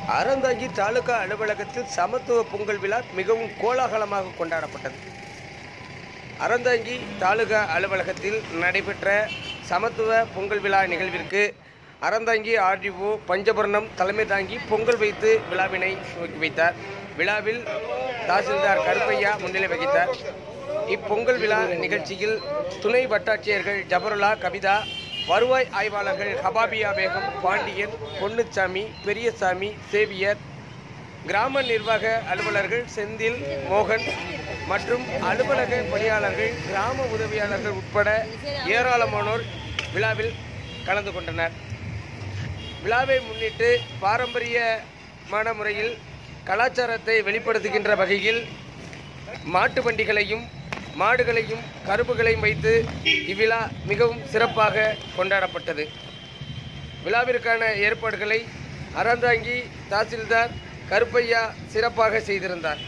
அறந்தாங்கி தாலுகா அலுவலகத்தில் சமத்துவ பொங்கல் விழா மிகவும் கோலாகலமாக கொண்டாடப்பட்டது. அறந்தாங்கி தாலுகா அலுவலகத்தில் நடைபெற்ற சமத்துவ பொங்கல் விழா நிகழ்விற்கு அறந்தாங்கி ஆர்டிஓ பஞ்சபர்ணம் தலைமை தாங்கி பொங்கல் வைத்து விழாவினை துவக்கி வைத்தார். விழாவில் தாசில்தார் கருப்பையா முன்னிலை வகித்தார். இப்பொங்கல் விழா நிகழ்ச்சியில் துணை வட்டாட்சியர்கள் ஜபருல்லா, கவிதா, வருவாய் ஆய்வாளர்கள் ஹபாபியா பேகம், பாண்டியன், பொன்னுச்சாமி, பெரியசாமி, சேவியர், கிராம நிர்வாக அலுவலர்கள் செந்தில், மோகன் மற்றும் அலுவலக பணியாளர்கள், கிராம உதவியாளர்கள் உட்பட ஏராளமானோர் விழாவில் கலந்து கொண்டனர். விழாவை முன்னிட்டு பாரம்பரியமான முறையில் கலாச்சாரத்தை வெளிப்படுத்துகின்ற வகையில் மாட்டு வண்டிகளையும் மாடுகளையும் கரும்புகளையும் வைத்து இவ்விழா மிகவும் சிறப்பாக கொண்டாடப்பட்டது. விழாவிற்கான ஏற்பாடுகளை அறந்தாங்கி தாசில்தார் கருப்பையா சிறப்பாக செய்திருந்தார்.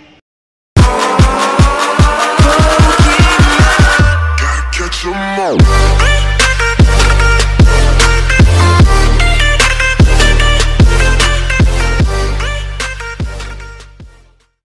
Catch 'em all.